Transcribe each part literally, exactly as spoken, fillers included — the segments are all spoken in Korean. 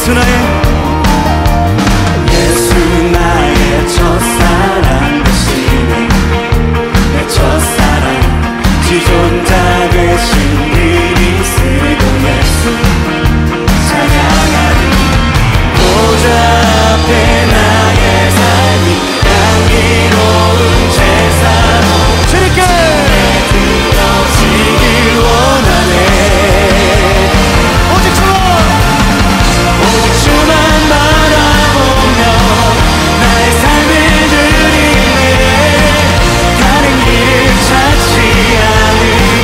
예수 나의 예수 나의 첫사랑 되시네. 내 첫사랑 지존자 되신 그리스도 예수 찬양하리. 보좌 앞에 나의 삶이 향기로운 제사로 주님께 드려지길 원하네. 오직 주만 오직 주만 바라보며 나의 삶을 드리네. 다른 길을 찾지 않으니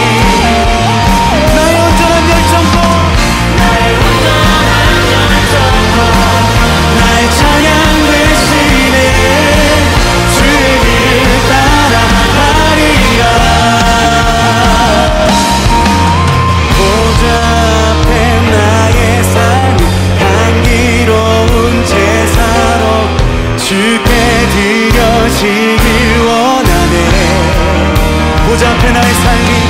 나의 온전한 열정과 나의 온전한 열정과 나의 찬양 되시네. 주의 길을 따라가리라. 보좌 앞에 나의 삶이 향기로운 제사로 주께 드려지길 원하네. 보좌 앞에 나의 삶이